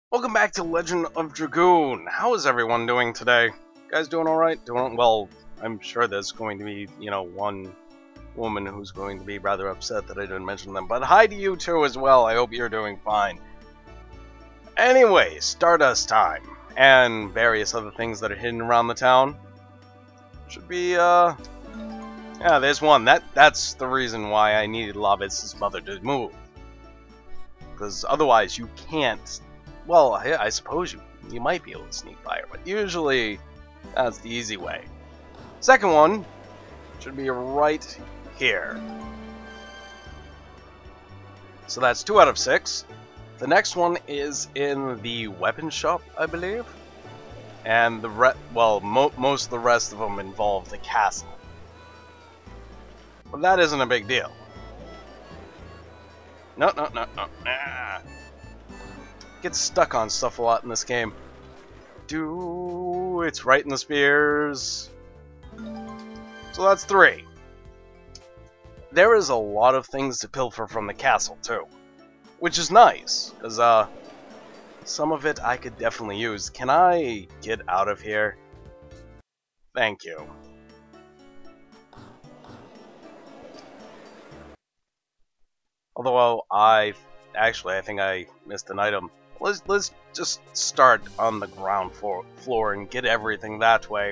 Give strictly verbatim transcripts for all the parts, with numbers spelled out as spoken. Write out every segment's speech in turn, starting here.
Welcome back to Legend of Dragoon. How is everyone doing today? You guys doing alright? Doing well. I'm sure there's going to be, you know, one woman who's going to be rather upset that I didn't mention them. But hi to you too as well. I hope you're doing fine. Anyway, Stardust time. And various other things that are hidden around the town. Should be, uh... yeah, there's one. That That's the reason why I needed Lavit's mother to move. Because otherwise you can't... Well, I, I suppose you, you might be able to sneak by her, but usually that's the easy way. Second one should be right here. So that's two out of six. The next one is in the weapon shop, I believe. And the re well, mo most of the rest of them involve the castle. But that isn't a big deal. No, no, no, no. Ah. Get stuck on stuff a lot in this game. Do it's right in the spears. So that's three. There is a lot of things to pilfer from the castle too, which is nice because uh, some of it I could definitely use. Can I get out of here? Thank you. Although I actually I think I missed an item. Let's, let's just start on the ground floor, floor and get everything that way.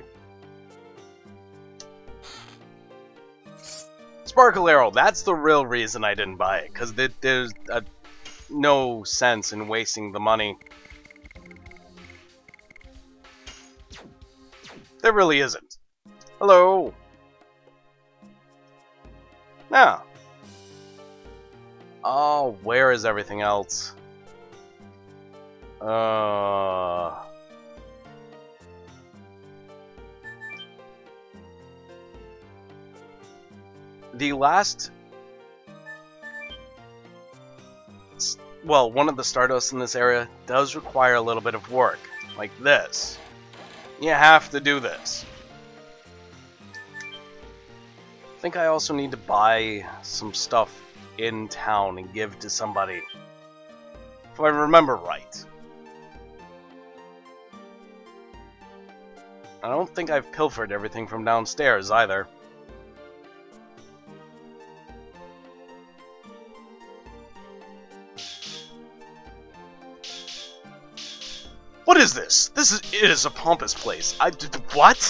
Sparkle Arrow, that's the real reason I didn't buy it, because there's uh, no sense in wasting the money. There really isn't. Hello. Now. Oh, where is everything else? Uh... The last... Well, one of the Stardust in this area does require a little bit of work, like this. You have to do this. I think I also need to buy some stuff in town and give to somebody, if I remember right. I don't think I've pilfered everything from downstairs either. What is this? This is it is a pompous place. I did what?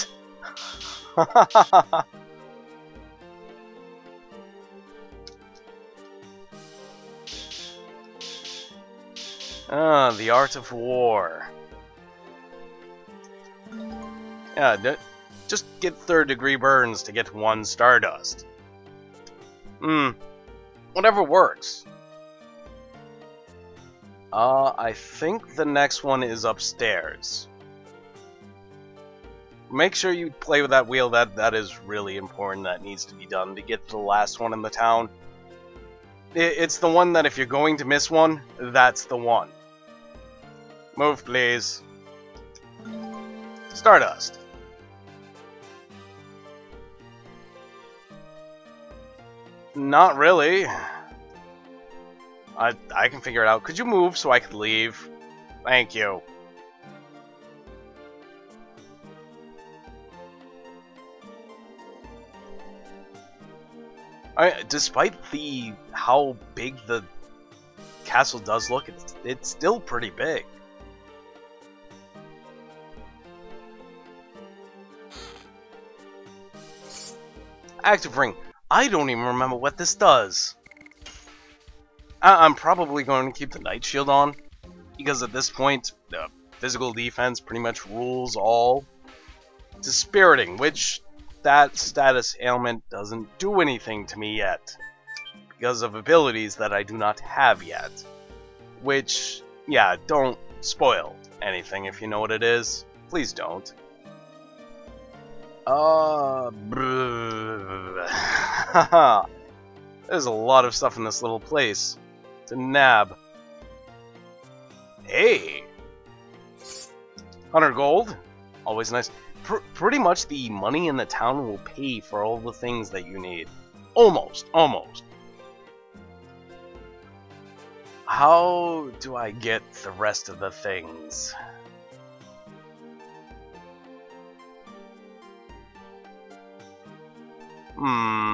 Ah, the art of war. Yeah, just get third degree burns to get one Stardust. Hmm, whatever works. Uh, I think the next one is upstairs. Make sure you play with that wheel, that, that is really important, that needs to be done to get to the last one in the town. It, it's the one that if you're going to miss one, that's the one. Move, please. Stardust. Not really. I I can figure it out. Could you move so I could leave? Thank you. I, despite the how big the castle does look, it's it's still pretty big. Active ring. I don't even remember what this does. I I'm probably going to keep the Night Shield on, because at this point, uh, physical defense pretty much rules all. Dispiriting, which that status ailment doesn't do anything to me yet, because of abilities that I do not have yet. Which, yeah, don't spoil anything if you know what it is. Please don't. Uh, there's a lot of stuff in this little place to nab. Hey, one hundred gold, always nice. Pr pretty much the money in the town will pay for all the things that you need. Almost, almost. how do I get the rest of the things? Hmm.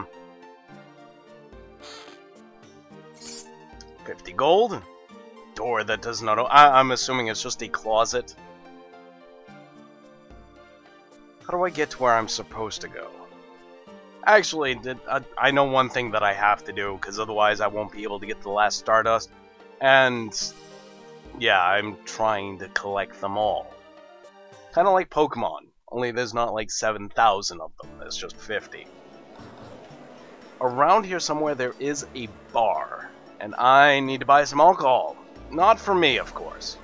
fifty gold? Door that does not... I I'm assuming it's just a closet. How do I get to where I'm supposed to go? Actually, I, I know one thing that I have to do, because otherwise I won't be able to get the last Stardust. And, yeah, I'm trying to collect them all. Kind of like Pokemon, only there's not like seven thousand of them, there's just fifty. Around here somewhere there is a bar, and I need to buy some alcohol. Not for me, of course.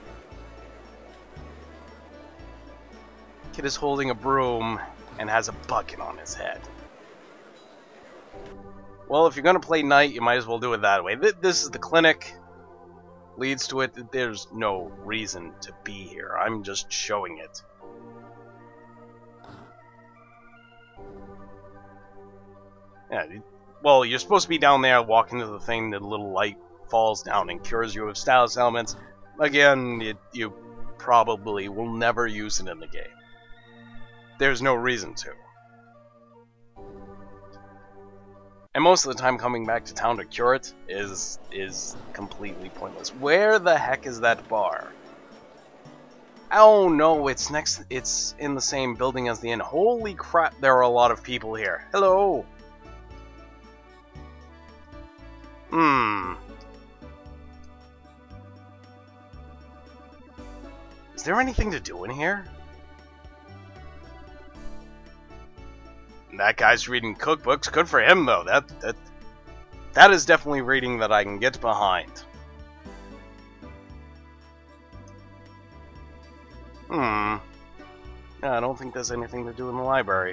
Kid is holding a broom and has a bucket on his head. Well, if you're gonna play night, you might as well do it that way. This is the clinic. Leads to it. There's no reason to be here. I'm just showing it. Yeah, well, you're supposed to be down there, walk into the thing, the little light falls down and cures you of status elements. Again, it, you probably will never use it in the game. There's no reason to. And most of the time coming back to town to cure it is is completely pointless. Where the heck is that bar? Oh no, it's next it's in the same building as the inn. Holy crap, there are a lot of people here. Hello. Hmm. Is there anything to do in here? That guy's reading cookbooks. Good for him, though. That that that is definitely reading that I can get behind. Hmm. Yeah, I don't think there's anything to do in the library.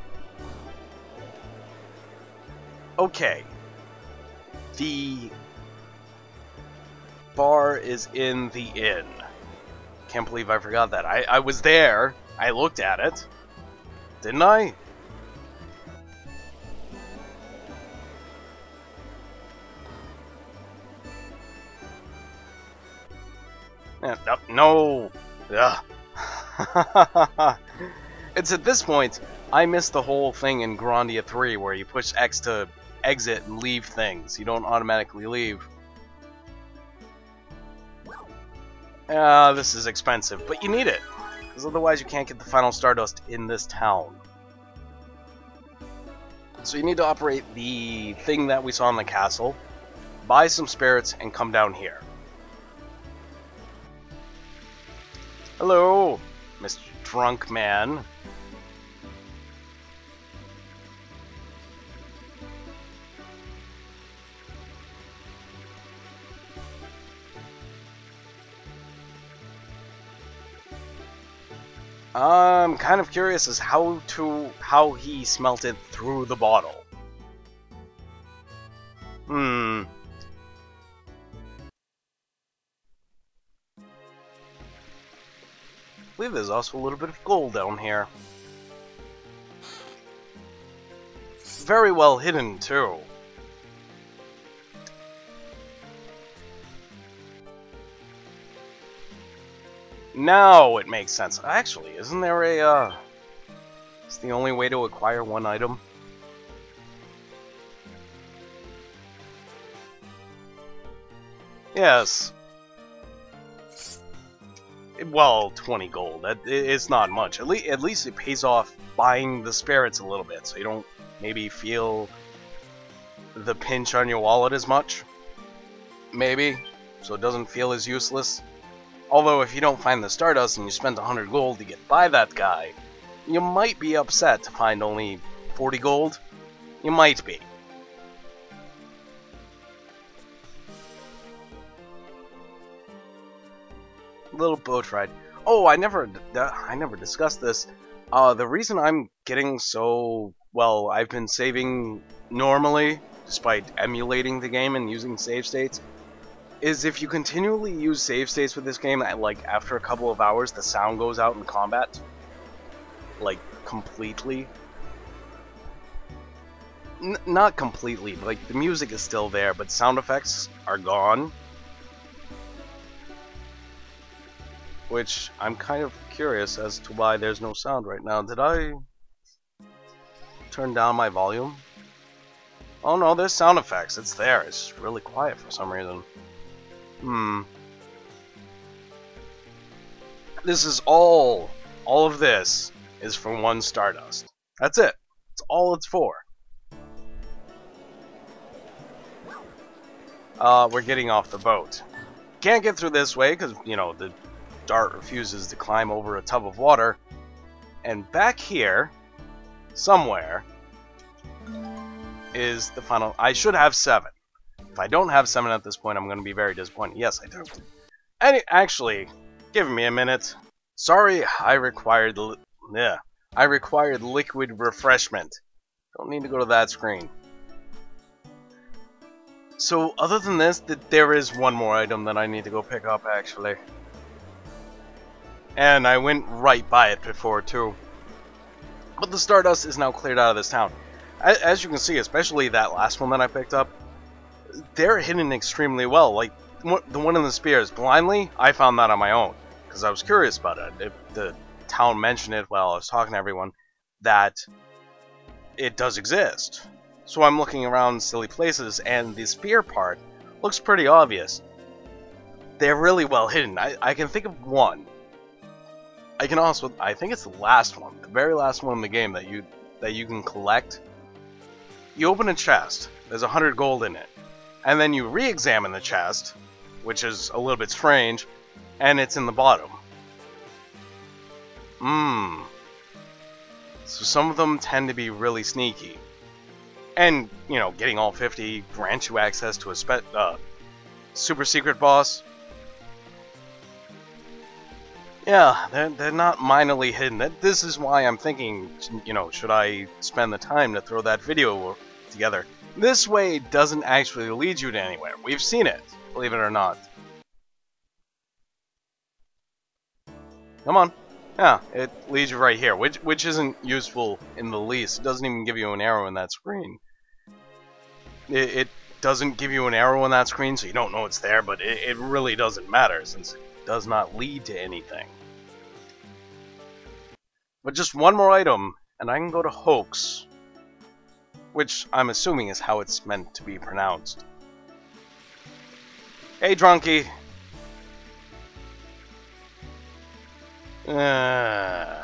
Okay. The bar is in the inn. Can't believe I forgot that. I, I was there. I looked at it. Didn't I? Yeah, no. Ugh. It's at this point, I missed the whole thing in Grandia three where you push X to exit and leave things. You don't automatically leave. Ah, uh, this is expensive, but you need it. Because otherwise you can't get the final Stardust in this town. So you need to operate the thing that we saw in the castle, buy some spirits, and come down here. Hello, Mister Drunk Man. I'm kind of curious as how to how he smelt it through the bottle. Hmm. I believe there's also a little bit of gold down here. Very well hidden, too. Now it makes sense. Actually, isn't there a, uh... it's the only way to acquire one item? Yes. Well, twenty gold. That, it's not much. At, le at least it pays off buying the spirits a little bit, so you don't maybe feel the pinch on your wallet as much. Maybe. So it doesn't feel as useless. Although, if you don't find the Stardust and you spend one hundred gold to get by that guy, you might be upset to find only forty gold. You might be. Little boat ride. Oh, I never, I never discussed this. Uh, the reason I'm getting so, well, I've been saving normally, despite emulating the game and using save states, is if you continually use save states with this game, like, after a couple of hours, the sound goes out in combat. Like, completely. N not completely, but, like, the music is still there, but sound effects are gone. which I'm kind of curious as to why there's no sound right now. Did I turn down my volume? Oh no, there's sound effects. It's there. It's just really quiet for some reason. Hmm. This is all, all of this is for one Stardust. That's it. That's all it's for. Uh, we're getting off the boat. Can't get through this way because, you know, the dart refuses to climb over a tub of water. And back here, somewhere, is the final... I should have seven. If I don't have seven at this point, I'm going to be very disappointed. Yes, I do. And actually, give me a minute. Sorry, I required... Li yeah, I required liquid refreshment. Don't need to go to that screen. So, other than this, th there is one more item that I need to go pick up, actually. And I went right by it before, too. But the Stardust is now cleared out of this town. As you can see, especially that last one that I picked up, they're hidden extremely well. Like, the one in the spears, blindly, I found that on my own. Because I was curious about it. If the town mentioned it while I was talking to everyone, that it does exist. So I'm looking around silly places, and the spear part looks pretty obvious. They're really well hidden. I, I can think of one. I can also, I think it's the last one, the very last one in the game that you that you can collect. You open a chest, there's a hundred gold in it, and then you re-examine the chest, which is a little bit strange, and it's in the bottom. Mmm. So some of them tend to be really sneaky. And, you know, getting all fifty grants you access to a spe uh, super secret boss. Yeah, they're, they're not minorly hidden. This is why I'm thinking, you know, should I spend the time to throw that video together? This way it doesn't actually lead you to anywhere. We've seen it, believe it or not. Come on. Yeah, it leads you right here, which which isn't useful in the least. It doesn't even give you an arrow in that screen. It, it doesn't give you an arrow in that screen, so you don't know it's there, but it, it really doesn't matter, since it does not lead to anything. But just one more item, and I can go to Hoax, which I'm assuming is how it's meant to be pronounced. Hey, Drunky! Uh...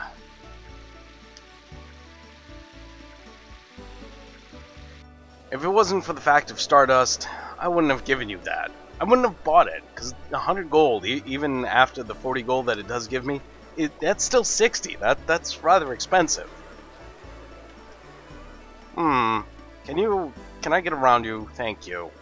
If it wasn't for the fact of Stardust, I wouldn't have given you that. I wouldn't have bought it, because one hundred gold, e even after the forty gold that it does give me, it, that's still sixty. That That's rather expensive. Hmm. Can you... Can I get around you? Thank you.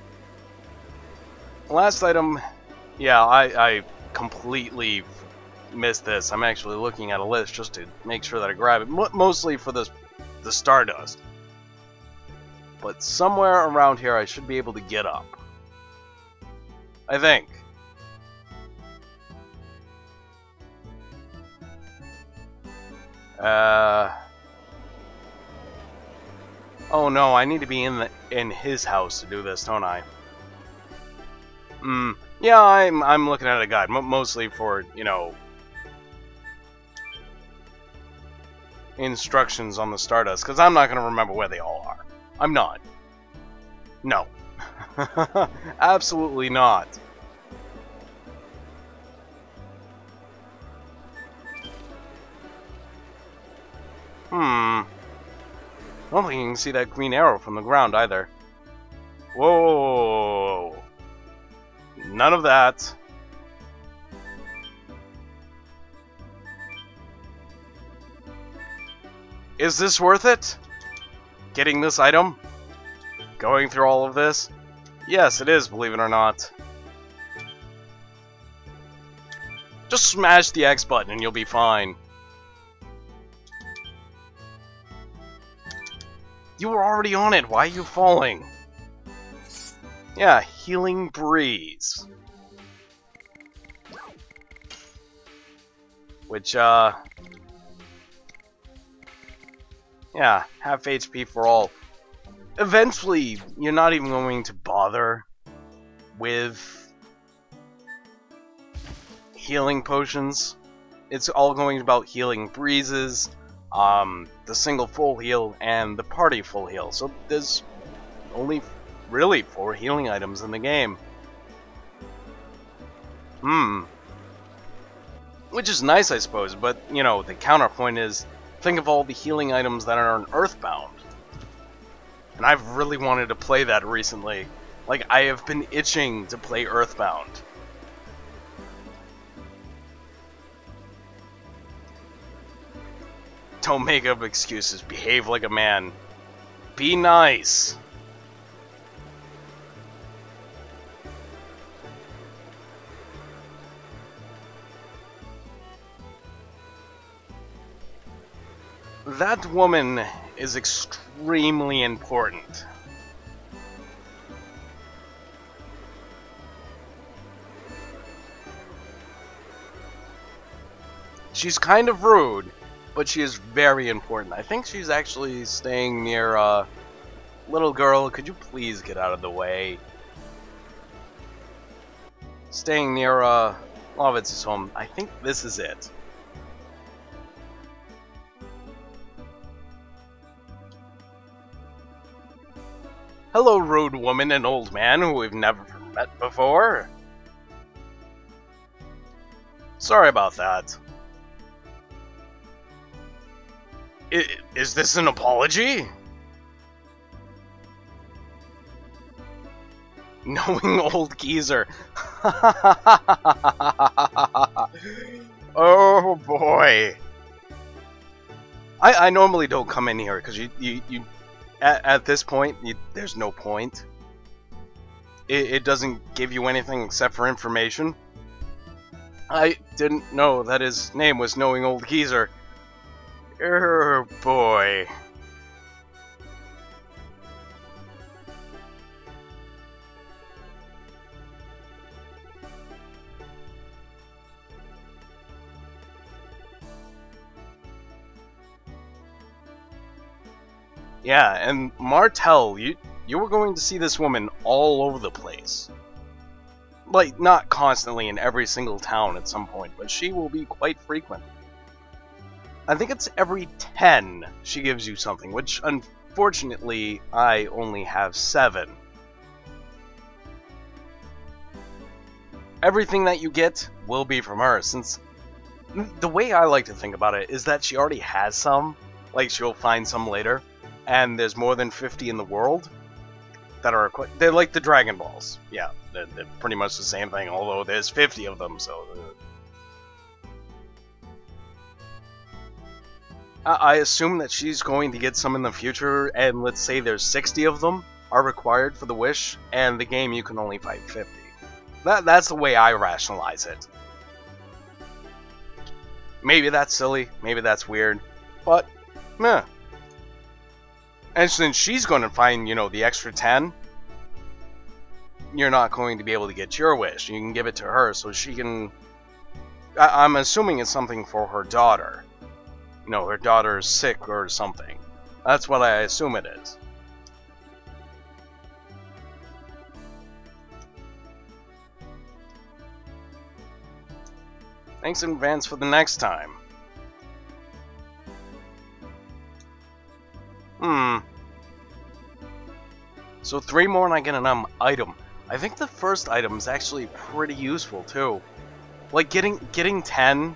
Last item... Yeah, I, I completely missed this. I'm actually looking at a list just to make sure that I grab it. Mo mostly for this, the Stardust. But somewhere around here I should be able to get up. I think. Uh... Oh no, I need to be in the in his house to do this, don't I? Hmm. Yeah, I'm I'm looking at a guide, m mostly for, you know, instructions on the Stardust, because I'm not going to remember where they all are. I'm not. No. Absolutely not. Hmm. I don't think you can see that green arrow from the ground either. Whoa. None of that. Is this worth it? Getting this item? Going through all of this? Yes, it is, believe it or not. Just smash the X button and you'll be fine. You were already on it, why are you falling? Yeah, Healing Breeze. Which, uh... yeah, half H P for all. Eventually, you're not even going to bother with healing potions. It's all going about healing breezes, um, the single full heal, and the party full heal. So there's only really four healing items in the game. Hmm. Which is nice, I suppose, but, you know, the counterpoint is, think of all the healing items that are on Earthbound. And I've really wanted to play that recently. Like, I have been itching to play Earthbound. Don't make up excuses. Behave like a man. Be nice. That woman is extremely important. She's kind of rude, but she is very important. I think she's actually staying near, uh... little girl, could you please get out of the way? Staying near, uh... Lovitz's home. I think this is it. Hello, rude woman and old man who we've never met before. Sorry about that. I, is this an apology? Knowing old geezer. Oh boy. I, I normally don't come in here because you, you, you At, at this point, you, there's no point. It, it doesn't give you anything except for information. I didn't know that his name was Knowing Old Geezer. Oh boy. Yeah, and Martel, you you were going to see this woman all over the place. Like, not constantly in every single town at some point, but she will be quite frequent. I think it's every ten she gives you something, which unfortunately I only have seven. Everything that you get will be from her, since the way I like to think about it is that she already has some, like she'll find some later. And there's more than fifty in the world that are equipped. They're like the Dragon Balls. Yeah, they're, they're pretty much the same thing, although there's fifty of them, so... Uh, I assume that she's going to get some in the future, and let's say there's sixty of them are required for the wish, and the game you can only fight fifty. That, that's the way I rationalize it. Maybe that's silly, maybe that's weird, but, meh. And since she's going to find, you know, the extra ten, you're not going to be able to get your wish. You can give it to her so she can... I I'm assuming it's something for her daughter. You know, her daughter is sick or something. That's what I assume it is. Thanks in advance for the next time. Hmm. So three more and I get an um, item. I think the first item is actually pretty useful too. Like getting getting ten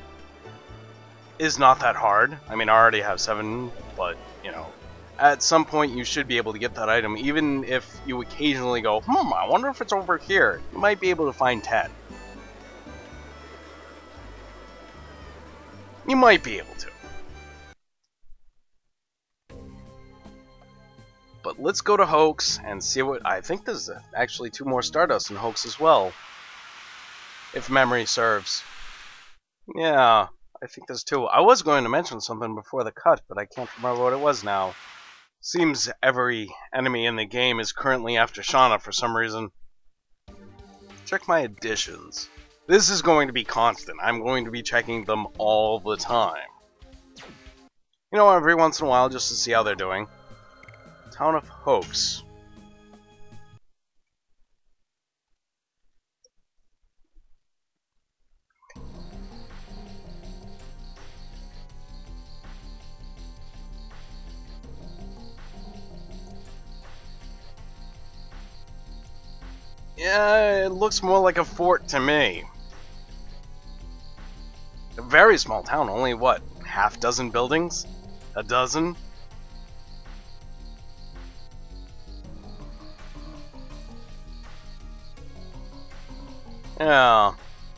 is not that hard. I mean, I already have seven, but you know, at some point you should be able to get that item. Even if you occasionally go, hmm, I wonder if it's over here. You might be able to find ten. You might be able to. But let's go to Hoax and see what... I think there's actually two more Stardust in Hoax as well. If memory serves. Yeah, I think there's two. I was going to mention something before the cut, but I can't remember what it was now. Seems every enemy in the game is currently after Shauna for some reason. Check my additions. This is going to be constant. I'm going to be checking them all the time. You know, every once in a while just to see how they're doing. Town of Hoax. Yeah, it looks more like a fort to me. A very small town, only what, half dozen buildings? A dozen? Yeah.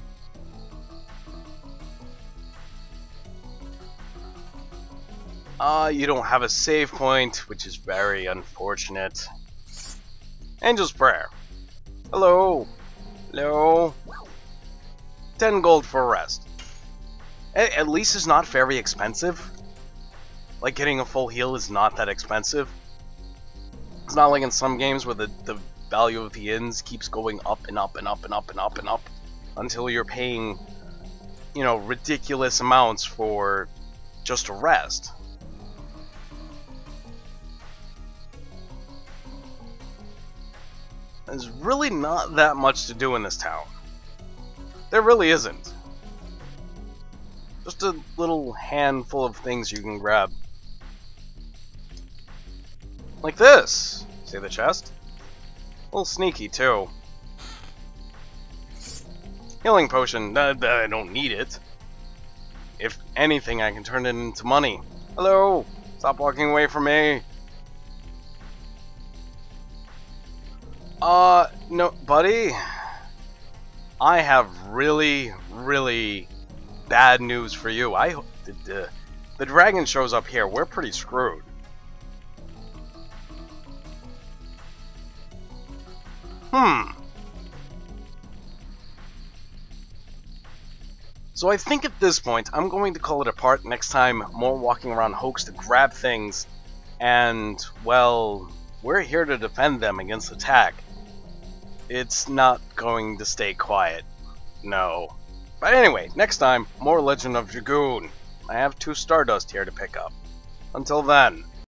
Uh, you don't have a save point, which is very unfortunate. Angel's Prayer. Hello. Hello. Ten gold for a rest. A at least it's not very expensive. Like, getting a full heal is not that expensive. It's not like in some games where the, the value of the inns keeps going up and up and up and up and up and up until you're paying, you know, ridiculous amounts for just a rest. There's really not that much to do in this town. There really isn't. Just a little handful of things you can grab. Like this! See the chest? A little sneaky, too. Healing potion. Uh, I don't need it. If anything, I can turn it into money. Hello! Stop walking away from me! Uh, no, buddy. I have really, really bad news for you. I the, the, the dragon shows up here. We're pretty screwed. Hmm. So I think at this point, I'm going to call it a part. Next time, more walking around Hoax to grab things. And, well, we're here to defend them against attack. It's not going to stay quiet. No. But anyway, next time, more Legend of Dragoon. I have two Stardust here to pick up. Until then.